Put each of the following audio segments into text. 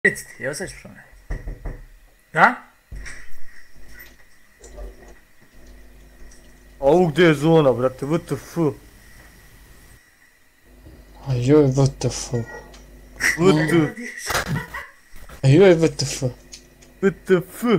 Reci ti, evo sad ću promeni. Da? A ovo gdje je zona, brate, WTF? Ajoj, WTF. WTF? Ajoj, WTF. WTF?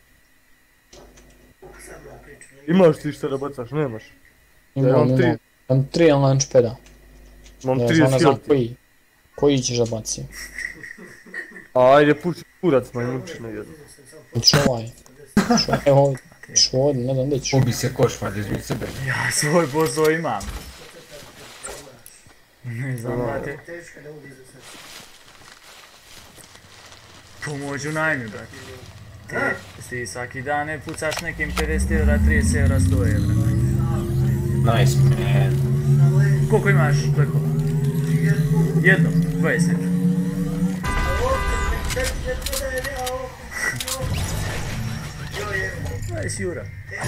Imaš ti šta da bacaš, nemaš? Imam 3 launchpada. Imam Ja 30 znam hilti. koji ćeš da baci. Ajde, puši kurac, majmučina jedno. Hoćeš ovaj. Evo ovdje. Hoćeš ovdje, ne znam gdje ćeš. Ubi se košmar između sebe. Ja svoj posao imam. Ne znam, brate. Pomoć u najmi, brate. Ti svaki dan ne pucaš nekim 50 eura, 30 eura, 100 eura. Nice man. Koliko imaš tako? Jedno, 20 eura. Daj eura.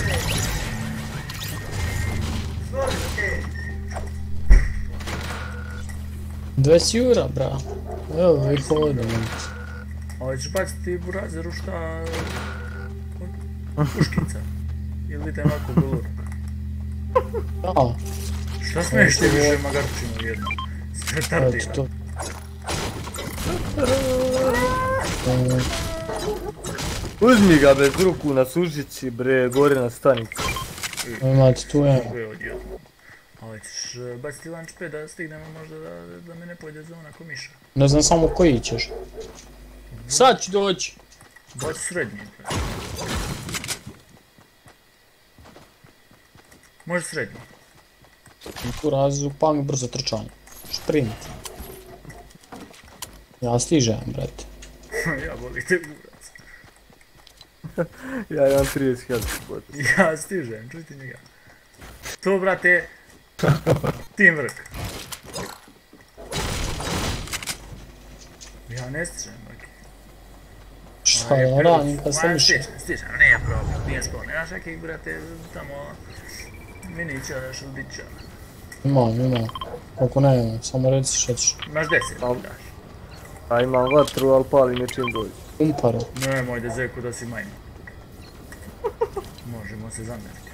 €20, bra. Evo, vi hodim. Ovo ćeš baciti burazeru šta... Puškica. Ili te ovako golur. Da. Šta smiješ ti više magarčinu jedno? Sve tardira. To. Uzmi ga bez ruku na sužici, bre, gore na stanici. Imate tu je. Ovo je odjedno. Ovo ćeš baciti launchpad da stignemo možda da me ne pojede zona ko miša. Ne znam samo koji ćeš. Sad ću doći. Baci srednji. Može srednji. Tu razu, pa mi brzo trčanje. Sprint. Ja stižem, brate. Ja boli te burac. Ja imam 30 hilti. Ja stižem, čuj ti njega. To, brate, teamwork. Ja ne stižem, baki. Šta ja radim kad sam išao? Stižem, nije problem, nije sporno. Znaš kakih, brate, tamo minića, šudića. Imam. Koliko ne imam, samo reci šta ćeš. Imaš 10, daš. A imam vatru, ali pali nečim dođe. Umparo. Nemoj da zeku da si majno. Možemo se zamjeriti.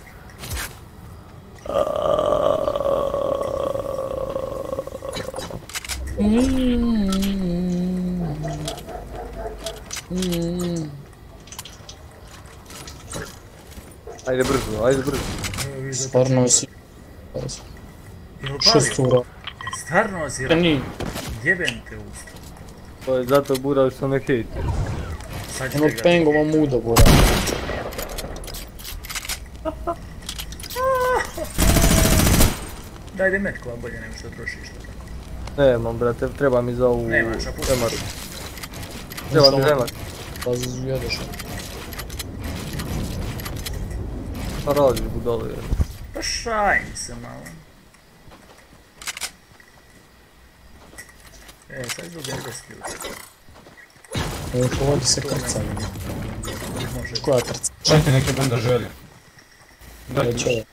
Ajde brzo, ajde brzo. Stvarno si... Šestura. Stvarno si Ni. jebem te usta. To je zato Bura što me hejti. Sad ću Ono te ga... pengova muda, bura. Daj da metkova bolje nego što trošiš to. Nemam, brate, treba mi za ovu... Nemaš, a pusti. Emaru. Treba mi za Emaru. Pa jedeš. Pa radi budale, jer. Pa šajni se malo. Sad izdobijem 10 ljudi. Evo, ovdje se krcaju. Može. Koja krca? Čajte neke benda želi. Već ovo.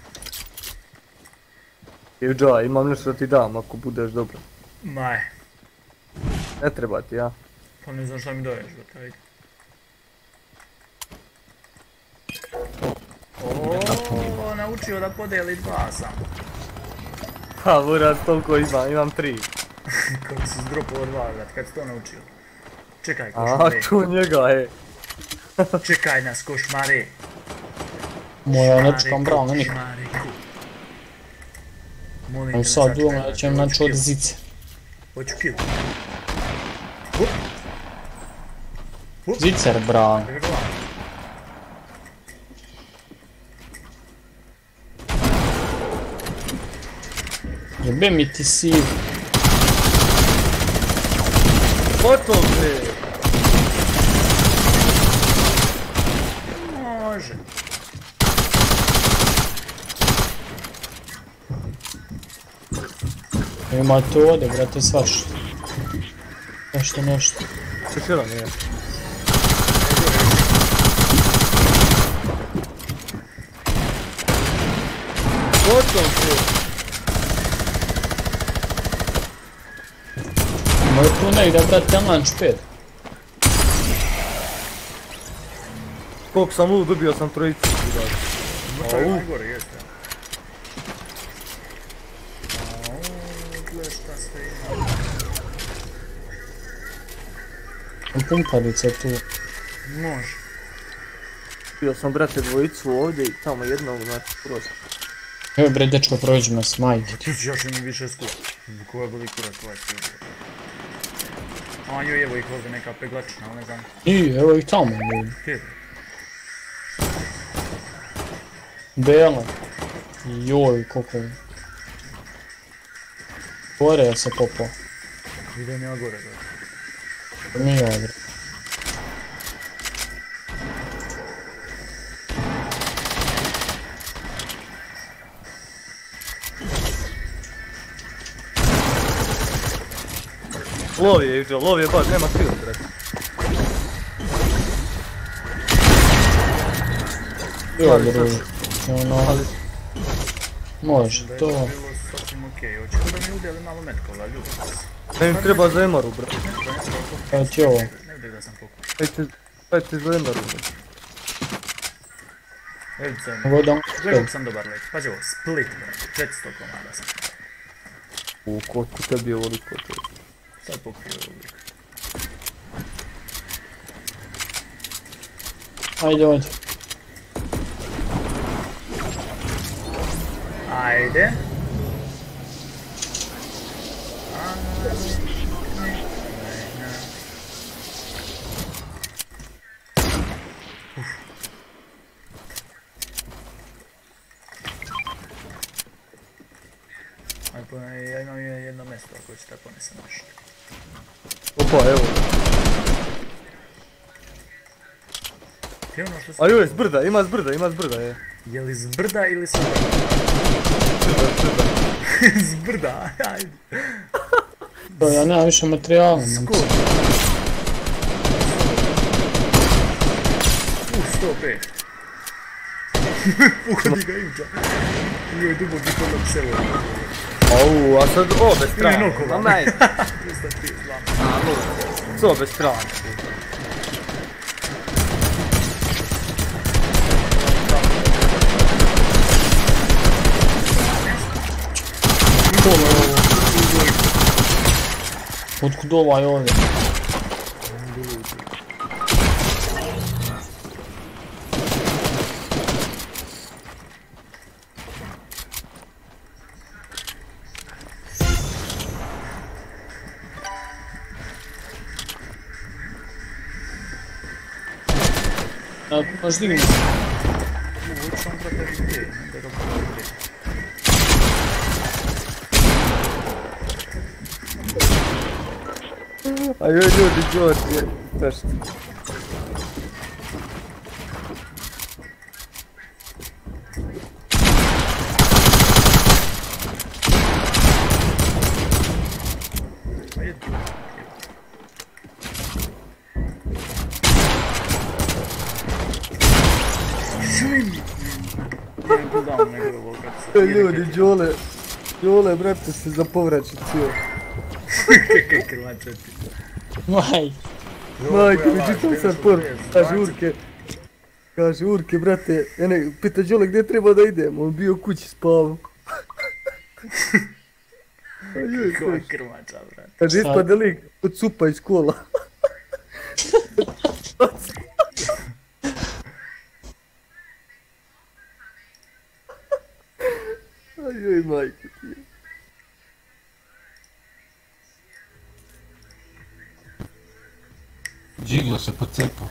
Ivđa, imam nešto da ti dam ako budeš dobro. Maj. Ne treba ti, ja? Pa ne znam šta mi doješ, brate, ajde. Oooo, naučio da podeli dva sam. Pa, Buras, toliko imam 3. Kako si zdropao dva, brate, kad si to naučio? Čekaj, A, košmare. tu njega je. Čekaj nas, košmare. Moja ne čekam bravo na nikog. Molim te, Evo ne sad sačekaj, dugo brate, ćem naći hoću od kill. zice. Hoću kill. Zicer, bravo. Jebe mi ti siv. Potom bre! Može. Imate ovdje, brate, svašta. Nešto. Još jedan je. Potom bre! Moj tu negdje, brate, launchpad. Koliko sam lud, dobio sam trojicu. Mrtav je najgore, jeste. Gle šta sve ima. Pumparica tu. Može. Bio sam, brate, dvojicu ovdje i tamo jednog, znači, prosto. Evo bre, dečko, prođi me s majke. Ti ću još imam više skupa. Koja boli kurac, ovaj svi ubio. A joj, evo ih ovdje neka peglačina, ali ne znam. I, evo ih tamo, ljudi. Gdje? Bela. Joj, koliko je. Gore se popao. Idem ja gore, da. Nije ovdje. Lov je, Iđo, lov je baš, nema sila, brate. Evo druži. Ono, može, Da je to. bilo sasvim okej. Hoćete da mi udjeli malo metkova, ljudi? Da im treba za Emaru, brate. Evo ti ovo. Ne vidi da sam pokupio. Ajte za Emaru, brate. Evo se, Vodam. gledam sam dobar let. Pazi ovo, split, brate. 400 komada sam. Kotku tebi je ovoliko to. Sad pokupio uvijek. Ajde, ovdje. Ajde. Ja imam jedno mjesto ako ćete ponesem još. Opa, evo. Ti ono što A joj, zbrda, ima zbrda, je. Je li zbrda ili sa brda? Zbrda. Zbrda, ajde. To ja nemam više materijala. Skoro. 105. Uhodi ga Imđa. Joj, duboki podlog selo. Au, a sad obe strane. nokova. Ma majde. 300 zlam. S obe strane. Otkud ovaj ovdje? Možeš dignuti? Hoću on brate gdje, da ga pogledam gdje. A joj, ljudi, Đorđe, teško. Ajde. Svim! Nijem cooldown nego ovo kad se... Ljudi, Đole, brate, se za povraćaj cijel. Kaj krvače ti. Maj. Majke, mi čitam sad por, kaže Urke, brate, pita Đole gdje treba da idemo, on bio kući spavao. Koja krvača, brate. Kaže, ispade lik od supa iz kola. Ajoj, majke ti je. Džiglo se pocepao.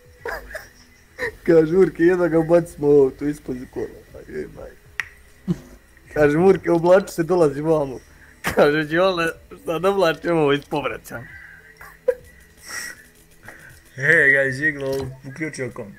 Kaže Urke, jedno ga bacimo ovo, tu ispod kola. Ajoj, majke. Kaže Urke, oblači se, dolazi vamo. Kaže Đole, šta da vlačimo ovo iz povraća. Ga je žiglo, uključio komp.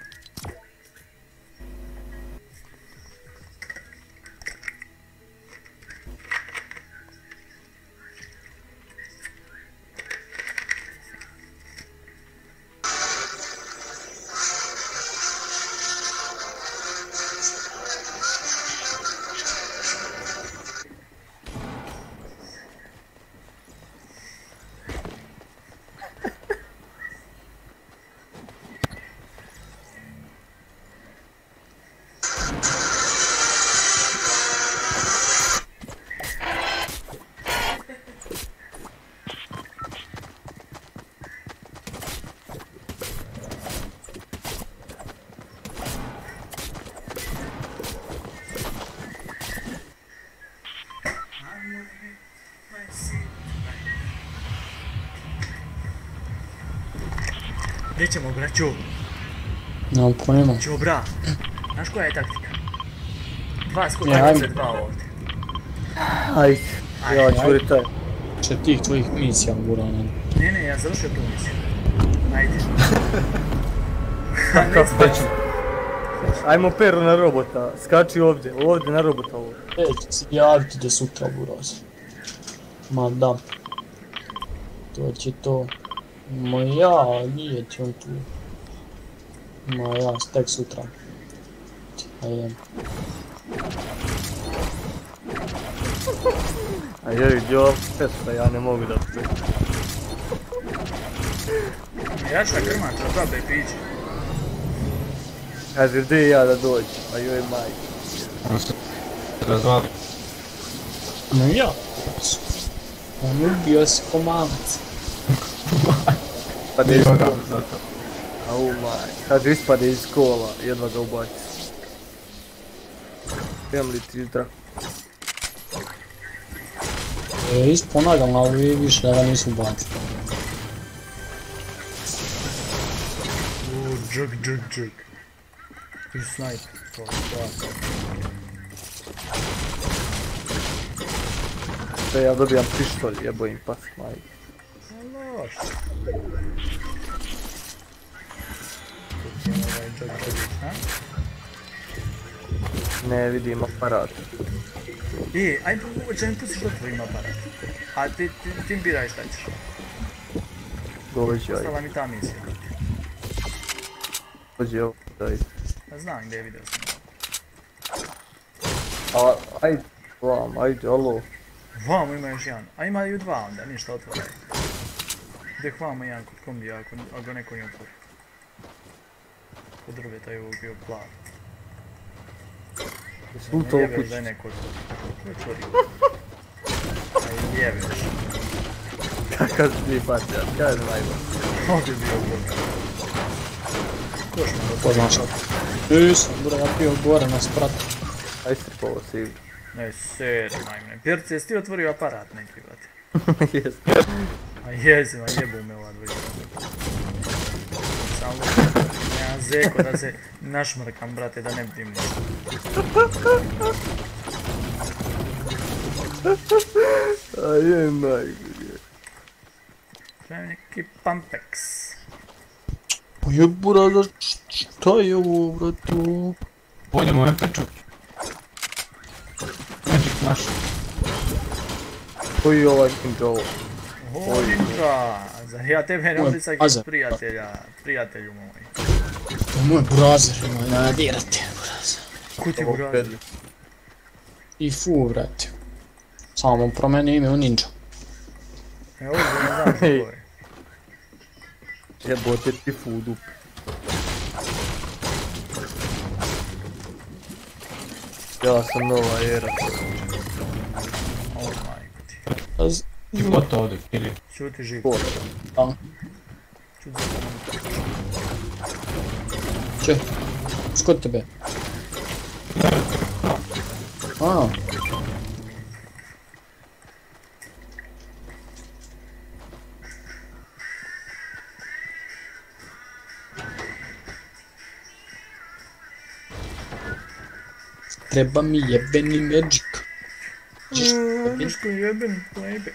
Gdje ćemo, braću? Nemam pojma. Čobra. Znaš koja je taktika? Dva Ne, skoka ajme. za dva ovdje. Ajde, ja ću taj. Še tih tvojih misija Burana. Ne, ja završio tu misiju. Ajde. Ajmo Pero na robota, skači ovdje na robota ovdje. Neću se javiti do sutra Buraz. Ma da. To će to. Ma ja, nije ti on tu. Ma ja, tek sutra. Ajde. A joj, gdje ova festa, ja ne mogu da se... Ja ću na krmača, babe i piće. Kaže, gdje ja da dođem, a joj majke. On se razvali. Ma ja. On ubio si ko mamac. Pa da iz Evo ga, kola. zato. Au majke. Kaže, ispade iz kola, jedva ga ubaci. Imam li ti drak? Isponavljam, ali više da ga nisu bacili. Džuk. Ti snajper. To, to. Da ja dobijam pištolj, jebojim pas majke. Loš. Džuk, ha? Ne vidim aparat. Aj će mi pustiš da tvojim aparat. A ti mi biraj šta ćeš. Dođi, ajde. Ostala mi ta misija. Dođi ovo, daj. Ja znam gdje je, vidio sam. A, ajde, vam, ajde, alo. Vamo ima još jedan. A ima i dva onda, ništa otvoraj. Gdje hvamo jedan kod kombija ako ga neko ne otvori. Kod drveta je ovo bio plav. Svu to u Jebeš kući. da je neko otvori. Aj jebeš. Kakav si ti patija, kaj je najbolj. Ovdje je bio Bog. Koš me do To znači. Nisam, bro, ja bio gore na spratu. Aj se po ovo si igru. Ne, ser, najmne. Pjerce, jesi ti otvorio aparat neki, brate? Jes. A jezim, a jebu me ova dvojica. Samo nema zeko da se našmrkam, brate, da ne vidim. A je najbolje. Treba neki Pampex. Pa je burada, šta je ovo, bratu? Pođemo u MP-ču. Magic naš. Koji je ovaj Kinjo? Oho, Ninja! Zar ja tebe ne odlisak Azar. prijatelju moj. To je moj burazer, ima da dirati, burazer. Ko ti Ovo uradio? pedli. I fu, brate. Samo promeni ime u Ninja. Evo, ne znam što je. Jebote ti fudu. Ja sam nova era. O, majko ti. Život ovdje, ili? Čuti živ. Ko? Da. Čuti za Če? Skod tebe? A. Treba mi jebeni magic. Miško jeben, plebe.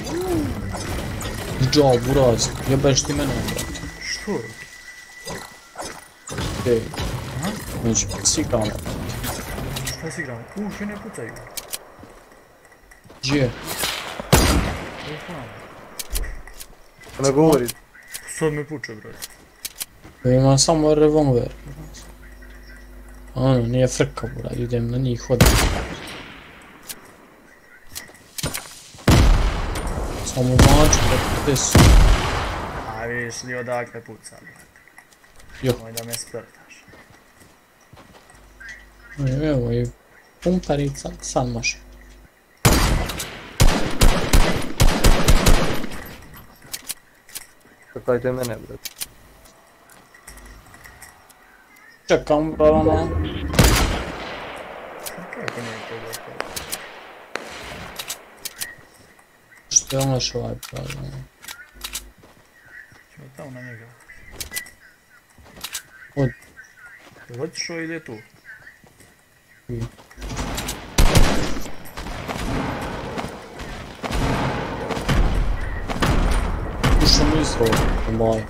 Džao, buraz, jebeš ti mene, brate. Što? Ej. Aha. Znači, sikamo. Šta si igramo? Še ne pucaju. Gdje? Ne govori. Sad me puče, brate. Ima samo revolver. Ono, nije frka, brad, idem na njih hodim. Samo maču, brate, gdje su? A vidiš li odakle puca, brate. Jo. Moj da me sprtaš. Evo i pumperica, sad može. Čekajte mene, brate. Čekam, brano. Kako nije pogotovo? Što je ono što ovaj brano. Ćemo tamo na njega. Od. Otišao ili je tu? Ušao mi izrao, moj.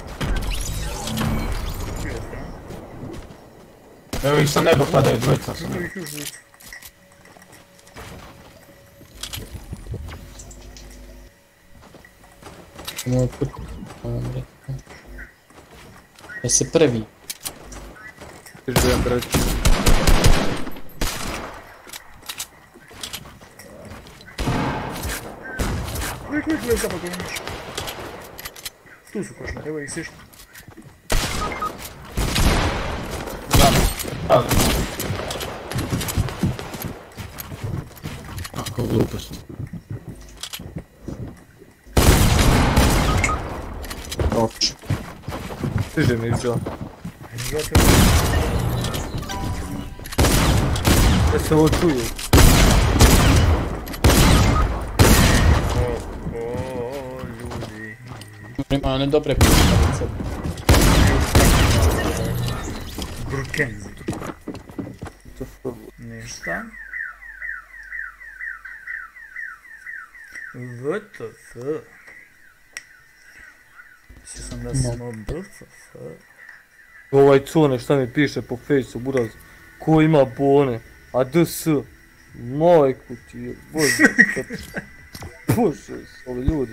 Evo ih sa neba padaju dvojica. Kako ih još dvojica? Moj put. Je se prvi. Želim brać. Uvijek zapako imaš. Tu su košne, evo ih sišli. Kako glupost. Oči. Stiže mi izđela. Da se ovo čuju. Ljudi. Ima one dobre pištalice. Brukenzi. To su Ništa. VTF. Mislio sam da smo BFF. ovaj cune šta mi piše po fejsu, buraz. Ko ima bone? A DS? Majku ti je, bože. Bože, ovi ljudi.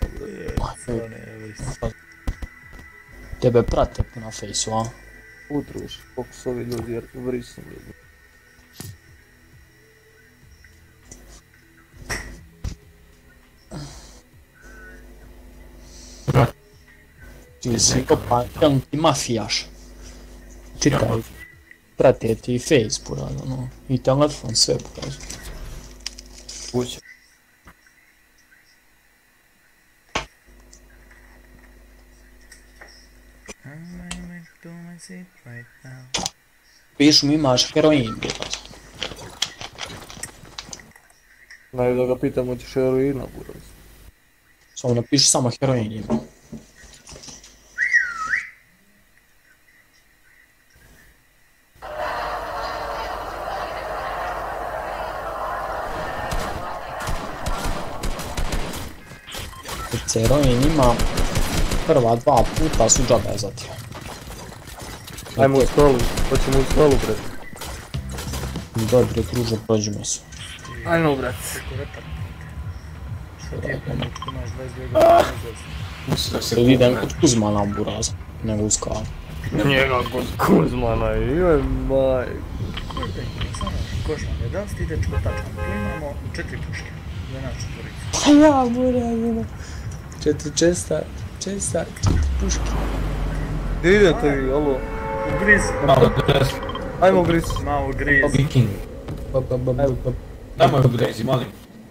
Tebe prate na fejsu, a? Utruš, koliko su ovi ljudi jer vrisni ljudi. Ti si opajan ti mafijaš. Čitaj. Prate ti i face, buraz, ono. I telefon, sve buraz. Kuće. Pišu mi imaš heroin, buraz. Znaju da ga pitam hoćeš heroina, buraz. Samo napiši samo heroin ima. Heroin ima, prva dva puta su džabe za ti. Ajmo u stolu, hoćemo u stolu, bret. Dobro, kruže, prođimo se. Ajmo, bret. Šta ti je pomoć, imaš 22 godina Mislim da se Se vidim kod Kuzmana buraz, nego u skalu. Njega kod Kuzmana, joj maj. Samo košmane, da li si ti dečko tačan? Tu imamo 4 puške, za nas četvoricu. Pa ja, buraz, 4 puške. Gdje idete vi, alo? Ugrizi, malo dres. Ajmo gris. malo grizi. Viking. Nemoj grezi, molim.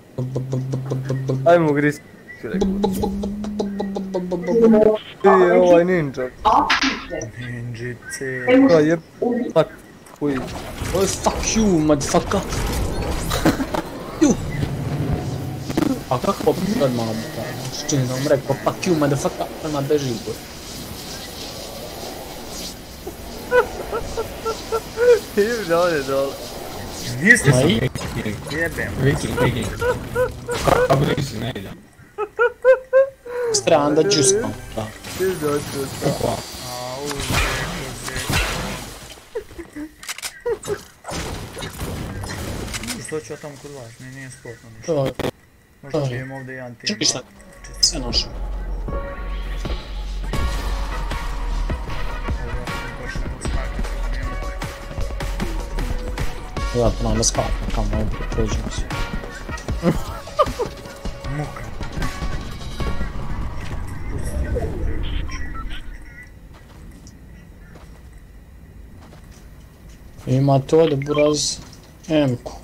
Ajmo gris. Ti je ovaj ninja. Ninjice. Ka jeb... Mak. Koji. Oh, fuck you, motherfucker. You. A kako sad malo buraz? Čini da vam rekao, fuck you, motherfucker, prema beži buraz. Idem dole, dole. Niste Ma sam i? jebem. Viking. Kako grezi, ne idem. Strana da džuskam, da. Idem dole, dole. Au, što ću ja tamo kod vas, nije sportno ništa. To je, Možda živijem ovdje jedan tim. čekaj šta, sve našo. Ja to nam skakam, kamo ovdje, prođemo se. Muka. Imate ovdje buraz M-ku.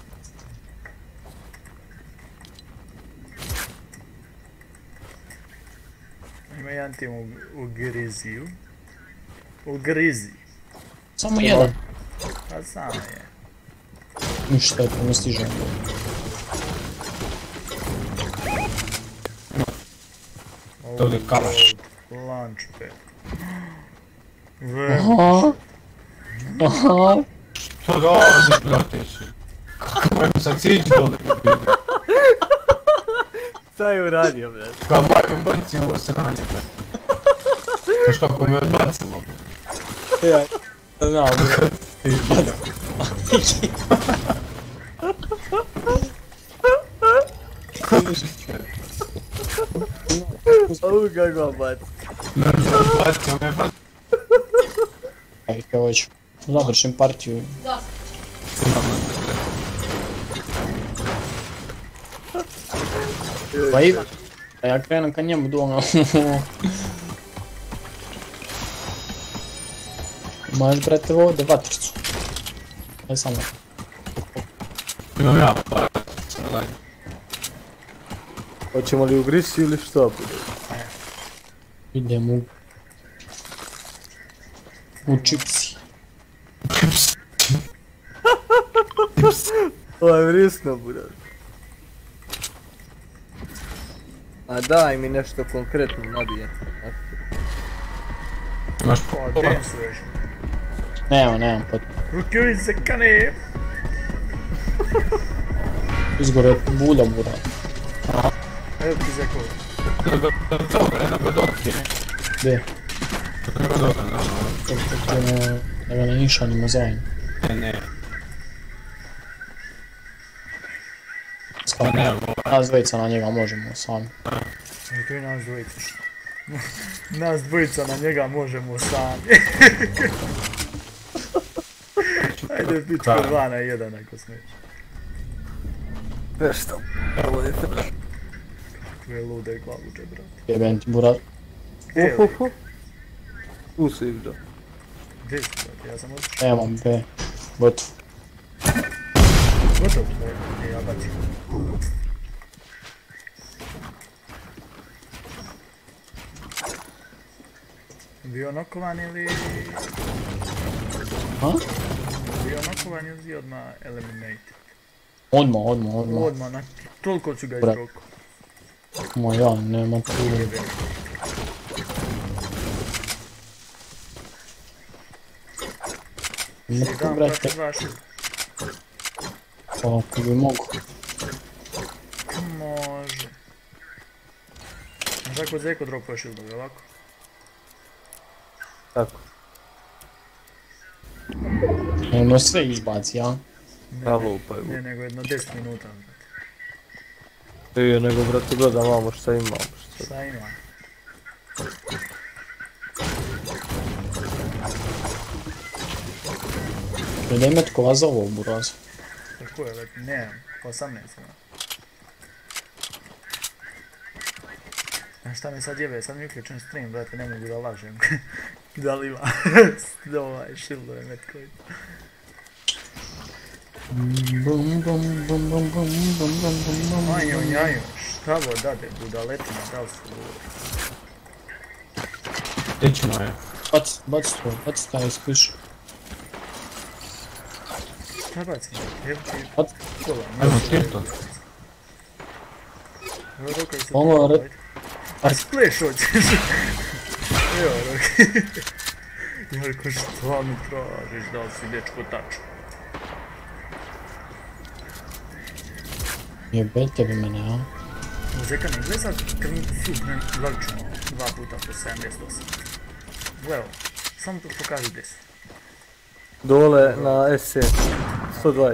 Ima jedan tim u Griziju. U Grizi. Samo jedan. Pa sam je. Ništa, to ne stižem. To je kalaš. Launchpad. Aha. Aha. Što dolazi, brate? Kako je sad siđi dole? Šta je uradio, brad? Kao majko baci ovo sranje, brate. Znaš kako me odbacilo, brate. Ja. Znam, bro. Ovu kako baci. Bacio me, brate. Ajde, hoću. Završim partiju. Pa Ivan. A ja krenem ka njemu doma. Možeš, brate, ovdje vatricu. Ne samo. Imam ja, brate. Hoćemo li u grisi ili što? Idemo u čipsi. Ovo je vrisno, brad. A daj mi nešto konkretno nabijem. Imaš O, pola. densuješ. Nemam pot. Rukavice kane. Izgore bulja, bura. Evo ti za koga. Dobro, jedno ga dotkne. Gdje? Jedno ga dotkne, znaš. Da ga ne nišanimo zajedno. Ne. Skako. Ne, Nas dvojica na njega možemo sami. I to je nas dvojica. Nas dvojica na njega možemo sami. Ajde pičko 2 na 1 ako smiješ. Nešto. Ovo je fena. Kakve lude glavuče, brate. Jebem ti, burar. Ohoho. Tu si igrao. Gdje si, brate, ja sam otišao. Nemam B. Gotov. Gotovo, brate, ja bacim. Bio nokovan ili... Ha? Bio nokovan ili odmah eliminated? Odmah. Odmah, toliko ću ga Brat. izroko. Ma ja, nema tu. Niko, Dam, brate, brate, 2 šut. pa ako bi mogu. Može. Znaš ako Zeko dropuje shieldove, ovako? Tako. Ono sve izbaci, ja? Ja lupaj. Ne, nego jedno 10 minuta, brate. Prije nego, brate, gledam vamo šta imamo. Šta ima? Gdje me tkova za ovo, buraz? Tako je, brate, nemam. 18 ima. Znaš šta mi sad jebe, sad mi uključen stream, brate, ne mogu da lažem. Da li ima shieldove metkovi. Manjo, njajo, šta bo dade, budaletina, da li su ovo? Gdje ćemo je? Baci taj iskriš. Šta bacim? Evo ti Bac. kola, Ajmo nisu skirto. Evo Roka se Ovo, tu a splash hoćeš? Evo Roka. Jarko, šta mi tražiš, da li si dečko tačno? Jebete vi mene, a? Zeka ne gleda sad kad mi sup ne vlačimo 2 puta po 78. Evo, samo to pokaži gdje si. Dole na SC. 120.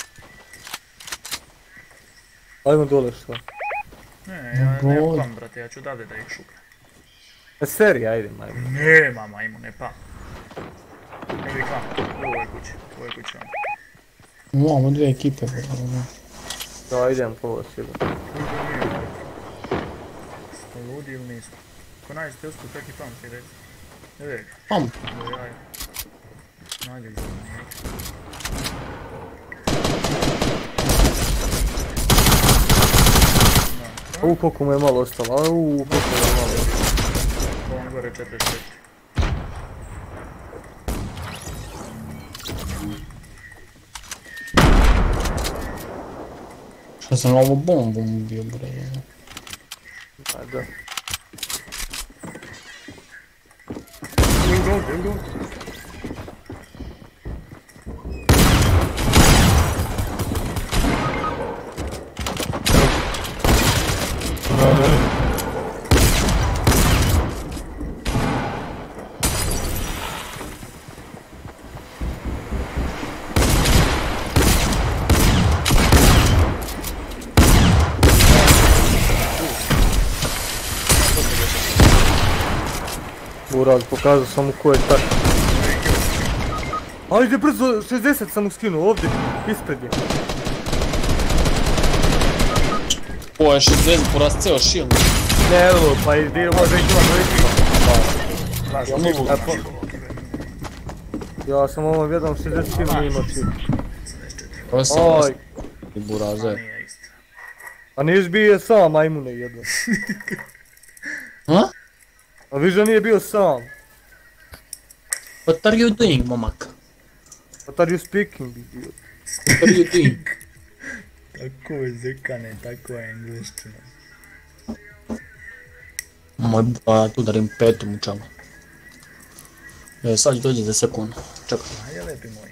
Ajmo dole što? Ne, ja nemam plan, brate, ja ću dade da ih šukam. Serija, ajde, ajmo. Nemam, ajmo, ne pa. Ne bih vam, u ovoj kući vam. Imamo dvije ekipe, buraz. Da, idem po ovo sigurno. Smo ludi ili nismo? Ko nađete usput taki pamti, reci. Ne vek, Pam. jaj. Nađe ga. Koliko mu je malo ostalo, koliko mu je malo ostalo. On gore 4-4. Šta sam ovo bombom ubio, bre. A da. ga ovdje, evo ga ovdje. Buraz, pokazao sam mu ko je tak. Ajde brzo, 60 sam mu skinuo, ovdje, ispred je. Ovo je 60 poraz ceo shield. Ne, evo, pa ide, može ići Ja sam ovom jednom 60 skinuo, nije imao shield. Ovo sam Aj, i buraze. Nije isto. a nisi bio sam, majmune jedno. Ha? A viš da nije bio sam. What are you doing, momak? What are you speaking, idiot? What are you doing? Tako je zekane, tako je engleština. Moj brat, udarim petom u čelo. Sad dođi za sekundu. Čekaj. Ajde, lepi moji.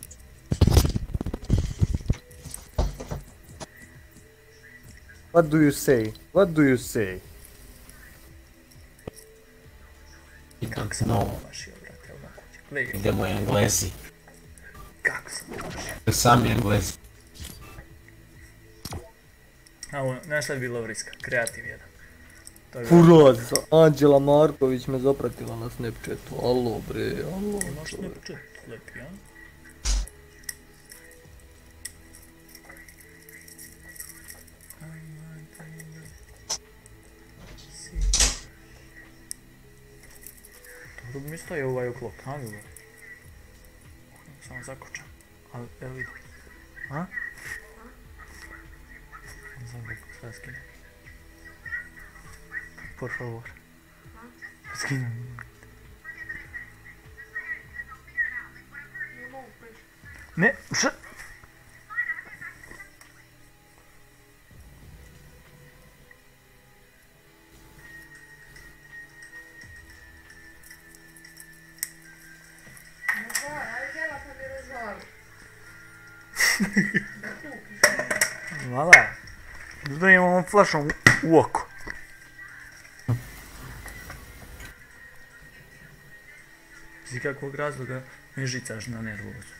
What do you say? What do you say? Kak se novo. Mašio, brate, evo na kuće. Gledaj, Idemo Englezi. kako sam mašio. Sami Englezi. A ovo, znaš šta je bilo vriska? Kreativ jedan. To je Buraz, Anđela Marković me zapratila na Snapchatu. Alo bre, alo. Imaš Snapchat, lepi, a? Dobro bi mi stoji ovaj uklop, a bilo? Samo zakočam. Ali, evo vidi. A? Zakočam, sada skinem. Por favor. Skinem. Ne, šta? Vala. Da imamo flašom u oko. Iz kakvog razloga me žicaš na nervozu.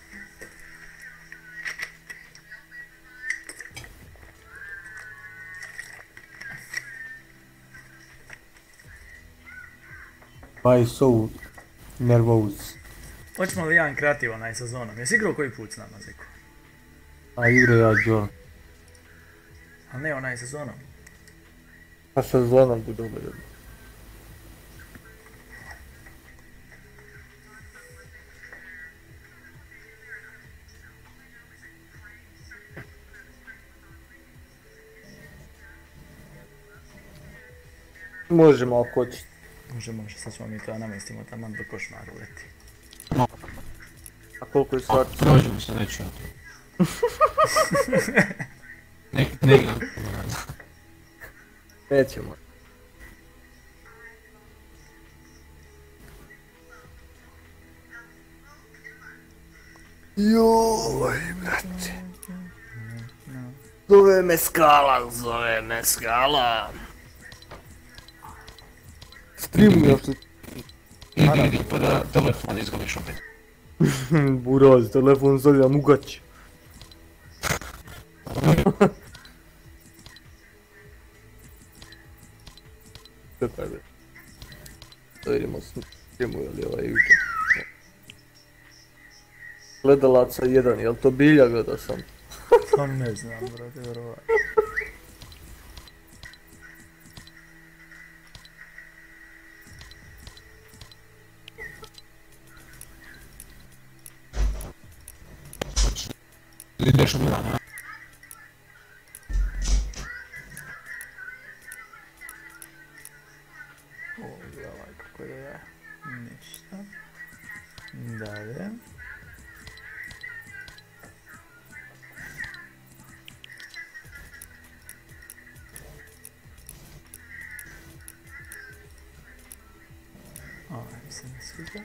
Why so nervous? Hoćemo li jedan kreativ onaj sa zonom? Jesi igrao koji put s nama, Zeko? A igra ja John. A ne onaj sa zonom. A sa zvonom bu dobro. Možemo ako hoćete. Može, sad ćemo mi to namestimo taman do košmaru leti. A koliko je sati? Prođemo se već od. Ne igram. Nećemo. Joj, brate. Zove me skala. Streamu ja što... Idi pa da telefon izgubiš opet. Buraz, telefon stavljam u gaće. Čekaj be. Da vidimo streamu je li ovaj jutro. Gledalaca 1, jel to bilja gleda sam? To ne znam, brate, vjerovatno. Ideš u Milana. Ovaj kako je, ništa. Dalje. Ajmo se ne sviđa.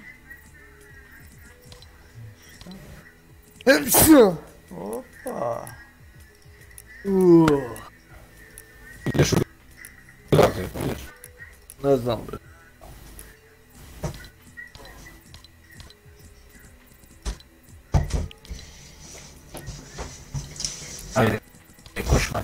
Opa. Ideš u odakle, ideš. Ne znam bre. Ajde, košmar.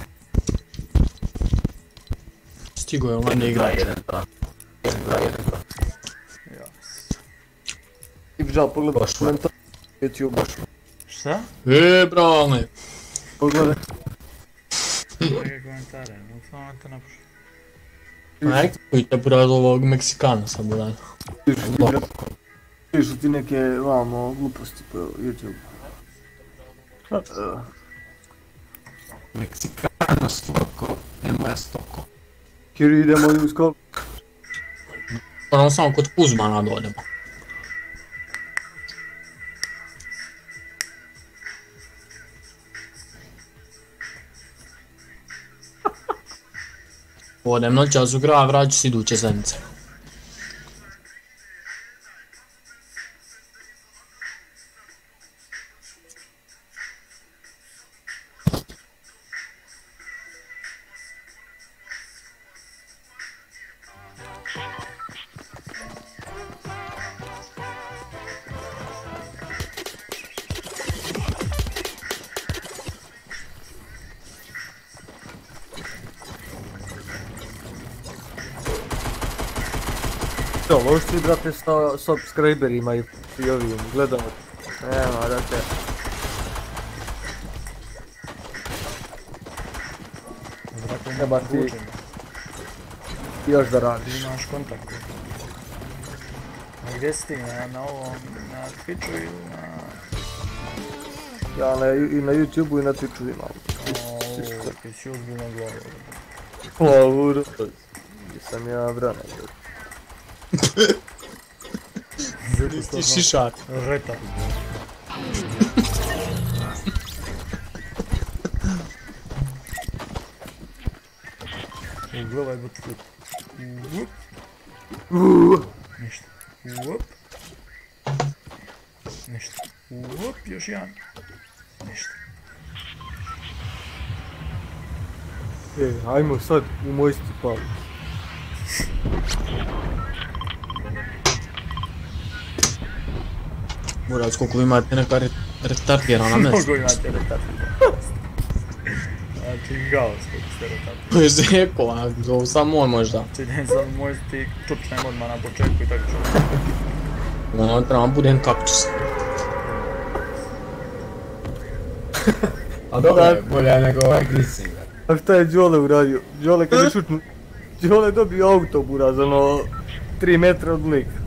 Stigo je ovaj ne igra. 1-2. 1-2. Jas. I bi žal pogledaj Baš komentar YouTube. Šta? Brale. Pogledaj. Neke komentare, no samo te napušu. Ajde, koji te buraz ovog Meksikana sam buraz. Pišu ti neke vamo gluposti po YouTube. Meksikano stoko, nema stoko. Kiri idemo u skolu. Ono samo kod Kuzmana dođemo. Odem noćas u grad, vraću se iduće sedmice. Loš ti brate sa subscriberima i ovim gledamo. Nema da te. Treba ti još da radiš. Imaš kontakt. A gdje si ti? Na ovom, na Twitchu ili na... Ja i na YouTubeu i na Twitchu imam. Oooo, ti si ozbiljno glavu. Plavu, nisam ja vrana. Ti šišar. Reta. Gledaj butfut. Ništa. Uop. Ništa. Uop, još jedan. Ništa. Ajmo sad u moj stipal. Buraz, koliko vi imate neka retardirana mesta. Mnogo imate retardirana. Znači, gaos koliko ste retardirani. Zeko, a samo on možda. Znači, ne znam, moj ti čučnem odmah na početku i tako ću. Ono trebam budem kaktus. A dobro je, bolje nego ovaj Grising. A šta je Đole uradio? Đole kad je šutnu... Đole je dobio auto buraz, ono... 3 metra od lika.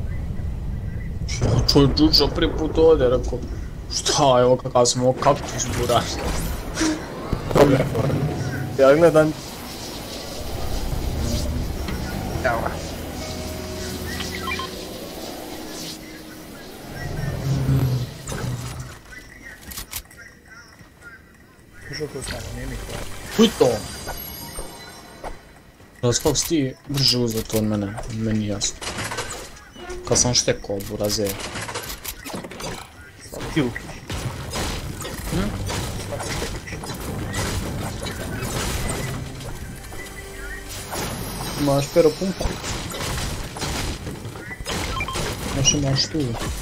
Čuj, čučo prvi put ovdje, rekao. Šta je ovo, kakav sam ovo kaktus buraz. Dobre forme. Ja gledam... Evo ga. Slušao ko s nama, nije mi hvala. Kuj to! Buraz, kako si ti brže uzeo to od mene? Meni jasno. Kad sam štekao, buraze. Stilki. Imaš pero pumpa. Još imaš tu.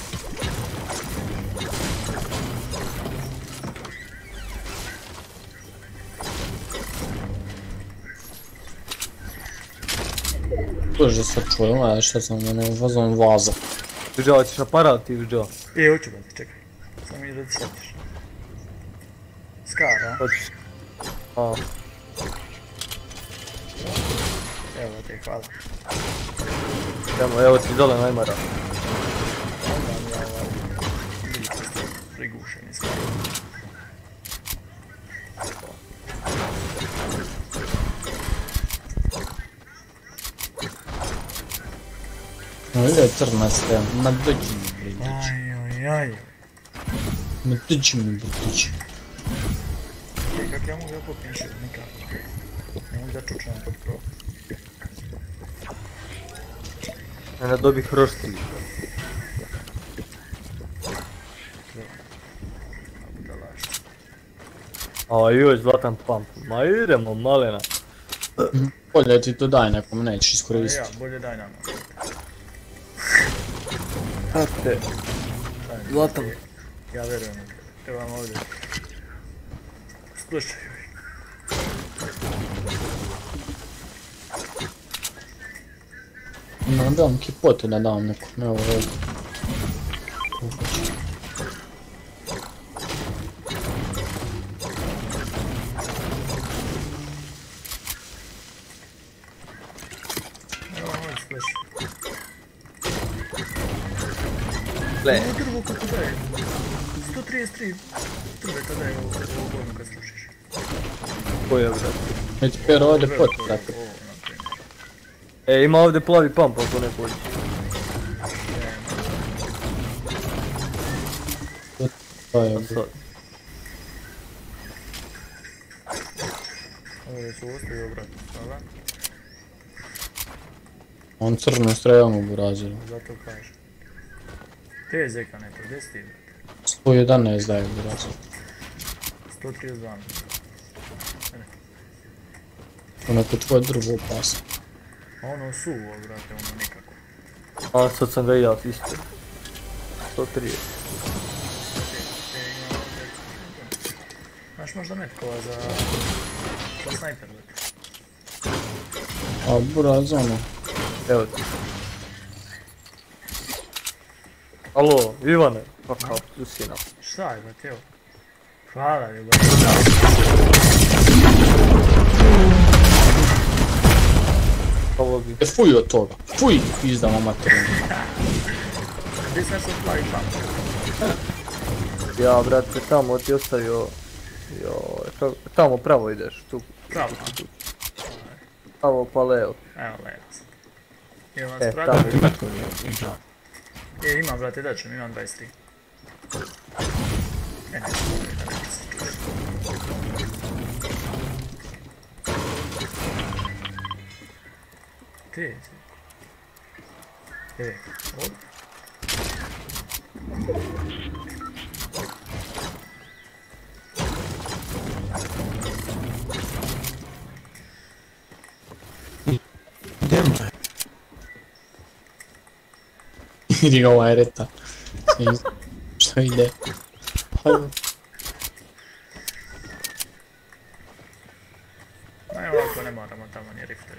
Bože, sad čujem, a šta sam mene vazom vaza. Žao, ćeš aparat ti žao. Hoću da ti čekaj. Samo mi da ti sjetiš. Skar, a? Hoćeš. A, Evo te, hvala. evo ti dole najmara. Onda mi ja bili ste prigušeni skar. Öyle tırnaslı, ma dođi mi bridić. Aj. Ma dođi mi bridić. Kako ja mogu da popijem šut, nikako. Ne mogu da čučnem pod krov. Ne dobih roštili. A joj, zlatan pump. Ma idemo, malena. Bolje ti to daj nekom, nećeš Ja, iskoristiti. bolje daj nama. Tate. Zlatan. Ja verujem u tebe. Evo vam ovdje. Slušaj. No, dam kipote da dam nekom, evo ovdje. Evo vam ovdje, slušaj. Gle, Ovo drvo kako daje. 133 trubeta daje u bojnu kad slušiš. koja brate. Već per ovdje pot, brate. Ovo, na primjer. E, ima ovdje plavi pump ako ne hoće. To je A sad. Ovo su ostavio, brate. Hvala. on crno strelamo u raziru. Zato kažem. Te je zeka neto, gdje si ti, brate? 111 daje u raziru. 132. To neko tvoje drvo opasno. A ono suvo, brate, ono nikako. A sad sam ga i ja isto. 130. Znaš možda metkova za snajper, brate. A buraz ono, Evo ti. Alo, Ivane. Kakav pljusina. Šta je, brate, evo. Hvala, je, brate. Ovo bi. fuj od toga, fuj, pizdama materinu. Gdje sam se plavi pump? Ja, brate, tamo ti ostavio... Joj, tamo pravo ideš, tu. Pravo. Pravo paleo. Evo, levo sam. Evo vas, E, brate. tamo. Ti metko nije išao. Imam, brate, daćem, imam 23. Ne, da ne se čuje. Te, op. Idemo je. Vidi ga ovaj reta. Što ide? Pa, Ne, ovako ne moramo tamo ni rifteri.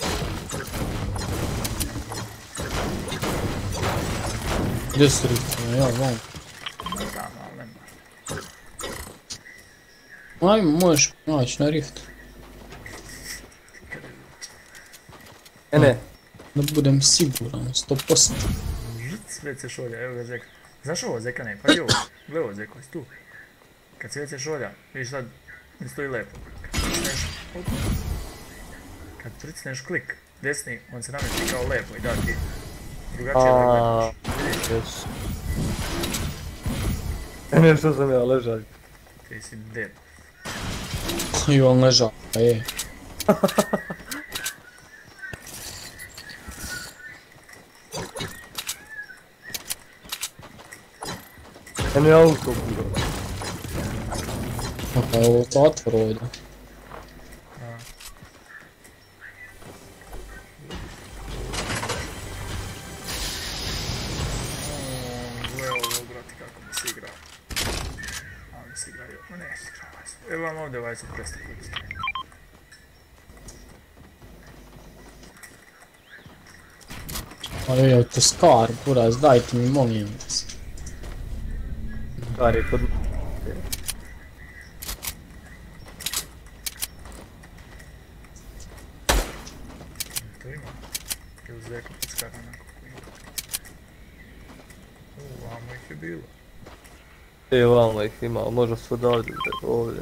gdje su riftove, ja vam. Tamo, ali ne mora. Ajmo, možeš naći na rift. Ne, Da budem siguran, 100%. Sve šolja, evo ga zeka. Znaš ovo zeka ne, pa ovo, gle ovo zeko, jesi tu. Kad sve šolja, vidiš sad, ne stoji lepo. Kad pritisneš klik desni, on se namesti kao lepo i da ti drugačije da aaa... gledaš. Jes. Ne, što sam ja ležao. Ti si deb. I on ležao, pa je. Ne, auto bilo. Pa je ovo zatvor ovdje. Gle ovo, brati, kako mi se igra. A mi se igra, ma ne se igra, vajse. Evo vam ovdje vajse presta koristiti. Pa je, to skar, buraz, dajte mi, molim vas. Stari kod... To ima. Ili zeka pod skara onako. Vamo ih je bilo. E, vamo ih ima, možda su odavde, ovdje.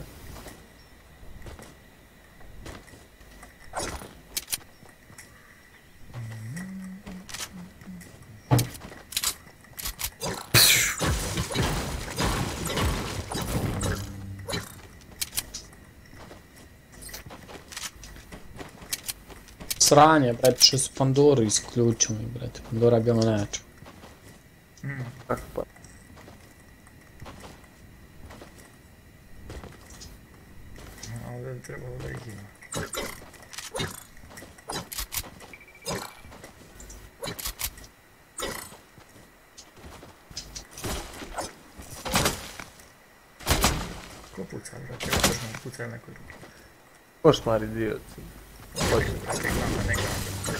Sranje, brate, što su Pandoru isključili, brate. Pandora je bila najjača. Kako pa? Ovdje bi trebalo da ih ima. Ko puca, brate? Ja počnem pucaj neko drugi. Košmar idiot. Brate, glama, ne glama.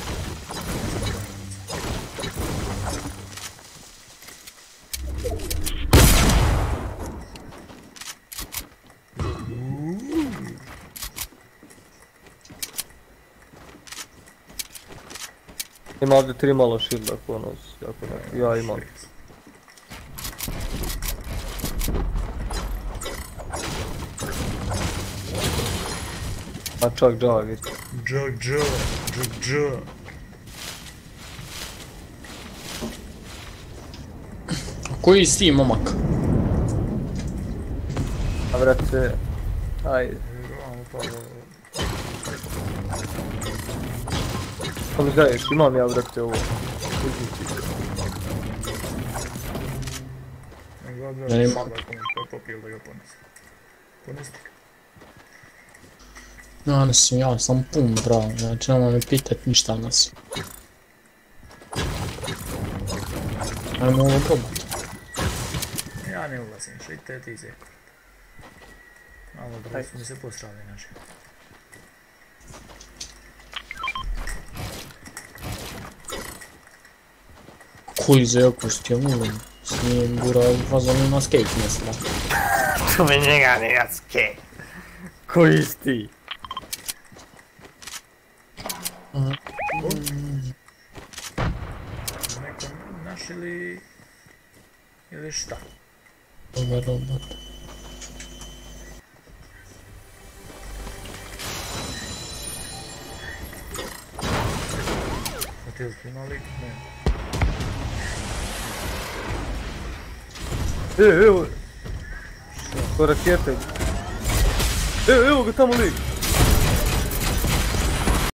Ima ovdje 3 malo shielda ko nas, jako neki, ja imam. A čak džag isto. Džag. Koji si ti, momak? A vrate, ajde. Vamo palo. Pa mi daješ, imam ja vrate ovo. Ja imam. Popio da ga ponese. Ponesti ga. Ja sam pun, bravo, znači nemoj me pitat ništa nas. Ajmo ovo probati. Ja ne ulazim, šite ti zeko. Malo brzo su mi se postrali naši. Koji zeko s tim ulim? S njim gura fazonu na skate mesela. To mi njega nije skate. Koji si ti? Neko naš ili šta? Dobar. A ti ozbiljno lik? Ne. Evo. Ko rakete. Evo ga tamo lik.